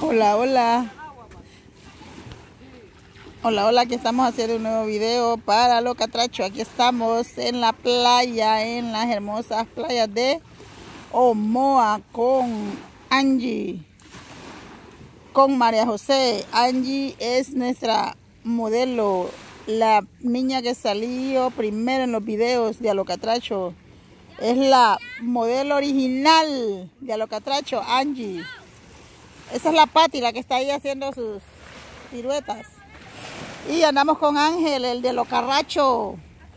Hola, hola. Hola, hola, aquí estamos haciendo un nuevo video para Lo Catracho. Aquí estamos en la playa, en las hermosas playas de Omoa con Angie, con María José. Angie es nuestra modelo, la niña que salió primero en los videos de A Lo Catracho. Es la modelo original de A Lo Catracho, Angie. Esa es la Patti, la que está ahí haciendo sus piruetas. Y andamos con Ángel, el de Lo Carracho.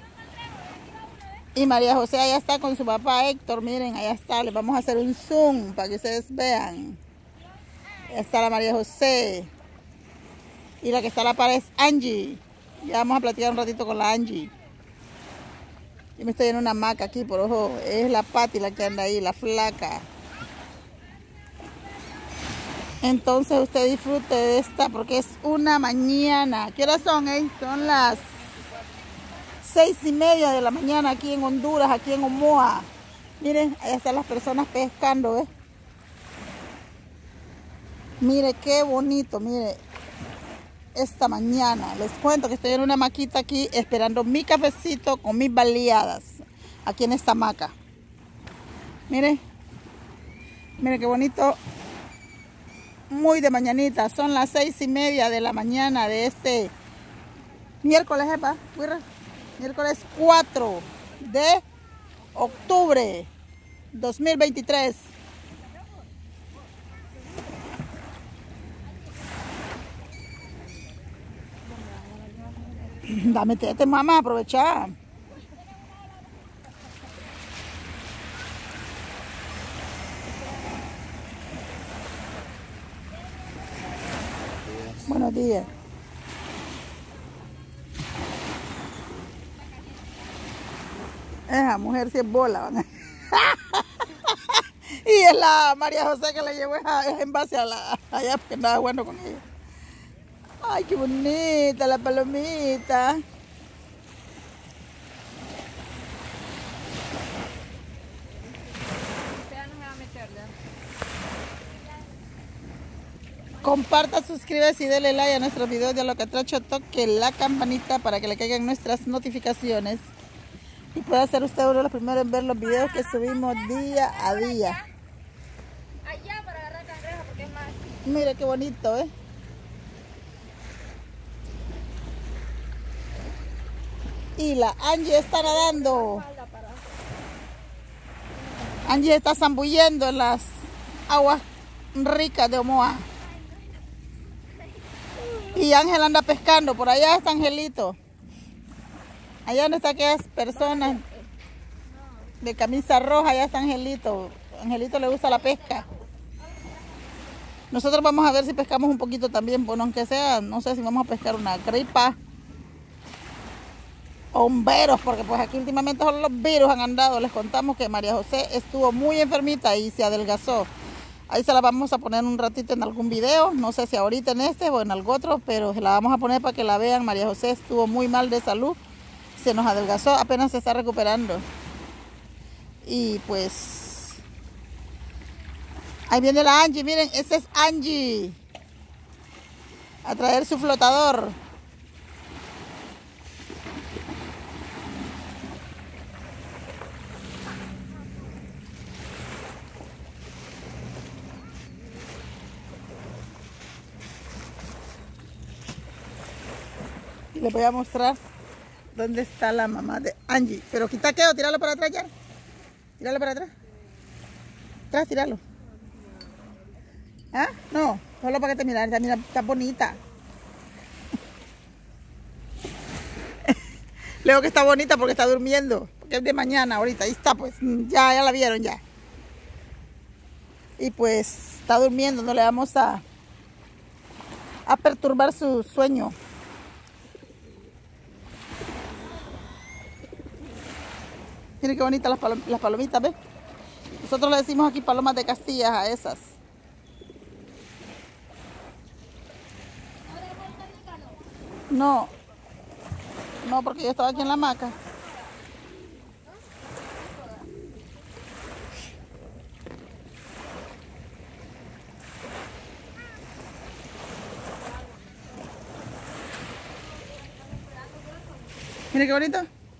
Y María José allá está con su papá Héctor. Miren, allá está. Les vamos a hacer un zoom para que ustedes vean. Allá está la María José. Y la que está a la par es Angie. Ya vamos a platicar un ratito con la Angie. Yo me estoy en una hamaca aquí, por ojo. Es la Patti la que anda ahí, la flaca. Entonces usted disfrute de esta porque es una mañana. ¿Qué horas son? Son las 6:30 de la mañana aquí en Honduras, aquí en Omoa. Miren, ahí están las personas pescando, ¿eh? Mire qué bonito, mire. Esta mañana les cuento que estoy en una hamaquita aquí esperando mi cafecito con mis baleadas. Aquí en esta hamaca. Mire, mire qué bonito. Muy de mañanita, son las 6:30 de la mañana de este miércoles, miércoles 4 de octubre 2023. Dame tete, mamá, aprovecha. Buenos días. Esa mujer sí es bola. Y es la María José que le llevó ese envase allá porque andaba bueno con ella. Ay, qué bonita la palomita. Comparta, suscríbase y dele like a nuestros videos de A Lo Catracho. Toque la campanita para que le caigan nuestras notificaciones. Y pueda ser usted uno de los primeros en ver los videos que subimos día a día. Allá para agarrar cangrejo porque es más. Mire qué bonito, ¿eh? Y la Angie está nadando. Angie está zambullendo en las aguas ricas de Omoa. Y Ángel anda pescando. Por allá está Angelito. Allá donde están aquellas personas de camisa roja, allá está Angelito. Angelito le gusta la pesca. Nosotros vamos a ver si pescamos un poquito también, bueno, aunque sea, no sé si vamos a pescar una gripa o un virus, porque pues aquí últimamente solo los virus han andado. Les contamos que María José estuvo muy enfermita y se adelgazó. Ahí se la vamos a poner un ratito en algún video, no sé si ahorita en este o en algún otro, pero se la vamos a poner para que la vean. María José estuvo muy mal de salud, se nos adelgazó, apenas se está recuperando. Y pues ahí viene la Angie, miren, ese es Angie a traer su flotador. Y les voy a mostrar dónde está la mamá de Angie. Pero quita qué, o tirarlo para atrás ya. Tíralo para atrás. Atrás, tíralo. ¿Ah? No, solo para que te miras. Mira, está bonita. Le digo que está bonita porque está durmiendo. Porque es de mañana ahorita. Ahí está, pues. Ya la vieron ya. Y pues está durmiendo. No le vamos a perturbar su sueño. Miren qué bonitas las palomitas, ¿ves? Nosotros le decimos aquí palomas de Castilla a esas. No, no, porque yo estaba aquí en la hamaca. Mire qué bonito.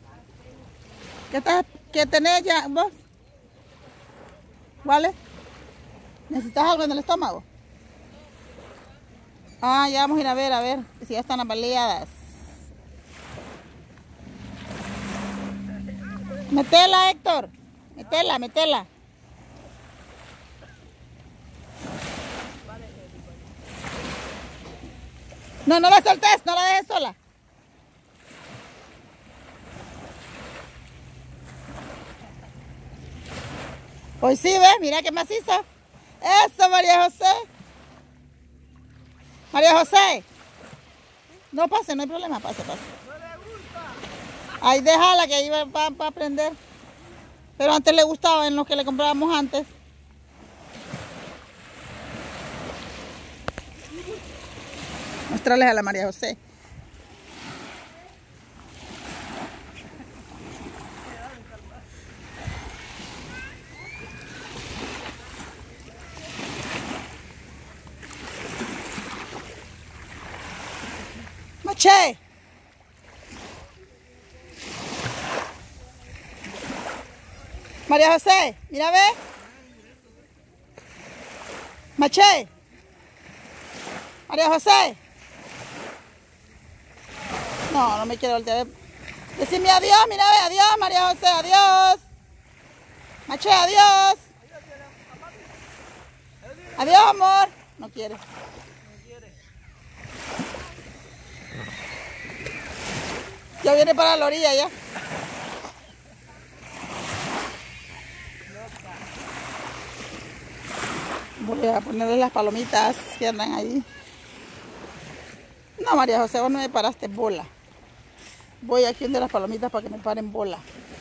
¿Qué tenés ya vos? ¿Vale? ¿Necesitas algo en el estómago? Ah, ya vamos a ir a ver si ya están apaleadas. Metela, Héctor. Metela. No la soltes, no la dejes sola. Pues sí, ¿ves? Mira qué maciza. Eso, María José. María José. No pase, no hay problema, pase. Ahí déjala que ahí va a aprender. Pero antes le gustaba en los que le comprábamos antes. Mostrarles a la María José. Maché. María José, mira, ve. Maché. María José. No me quiero voltear. Decime adiós, mira, ve, adiós, María José, adiós. Maché, adiós. Adiós, amor. No quiere. Ya viene para la orilla ya. Voy a ponerle las palomitas que andan ahí. No, María José, vos no me paraste bola. Voy aquí donde las palomitas para que me paren bola.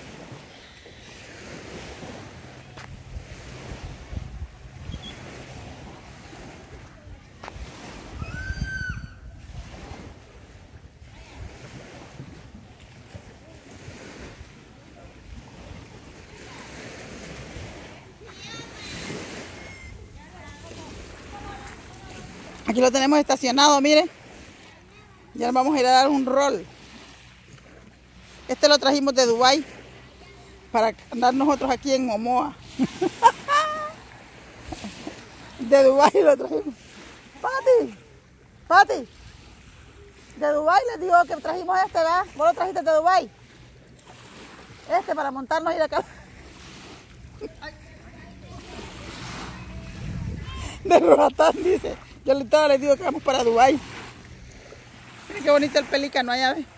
Aquí lo tenemos estacionado, miren. Ya nos vamos a ir a dar un rol. Este lo trajimos de Dubái para andar nosotros aquí en Omoa. De Dubái lo trajimos. Pati. De Dubái les digo que trajimos este, ¿verdad? Vos lo trajiste de Dubái. Este para montarnos y ir acá. De Roatán, dice. Yo les digo que vamos para Dubái. Miren qué bonito el pelícano allá, ¿ves?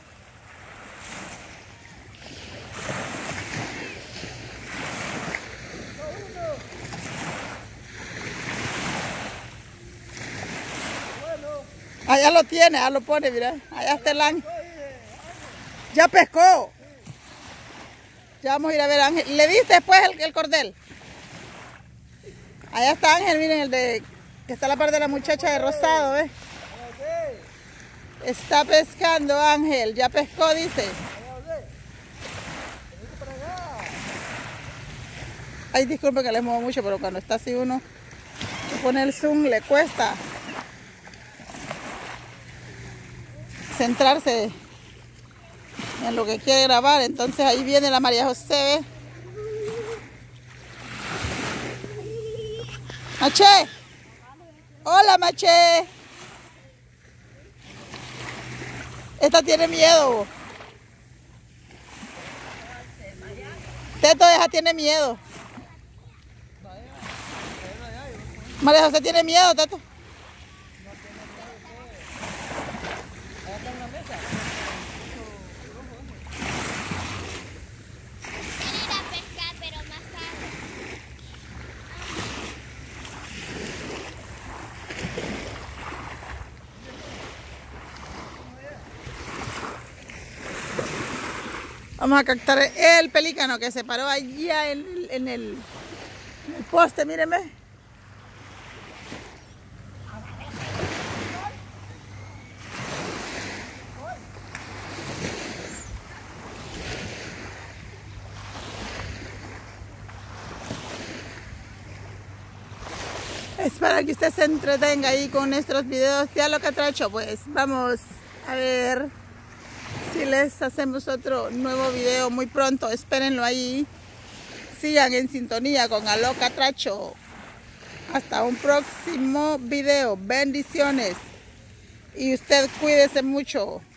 Allá lo tiene, allá lo pone, mira. Allá está el ángel. Ya pescó. Ya vamos a ir a ver a Ángel. ¿Le viste después el cordel? Allá está Ángel, miren, el de que está a la parte de la muchacha de rosado, ¿ves? Está pescando Ángel, ya pescó, dice. Ay, disculpe que les muevo mucho, pero cuando está así uno se pone el zoom, le cuesta centrarse en lo que quiere grabar. Entonces ahí viene la María José, ¿ves? Maché. Hola, Maché. Esta tiene miedo. Teto, esa tiene miedo. María José tiene miedo, Teto. Vamos a captar el pelícano que se paró allá en el poste, mírenme. Es para que usted se entretenga ahí con nuestros videos. Ya lo que ha hecho, pues vamos a ver Si les hacemos otro nuevo video muy pronto, espérenlo ahí. Sigan en sintonía con Aló Catracho. Hasta un próximo video. Bendiciones. Y usted cuídese mucho.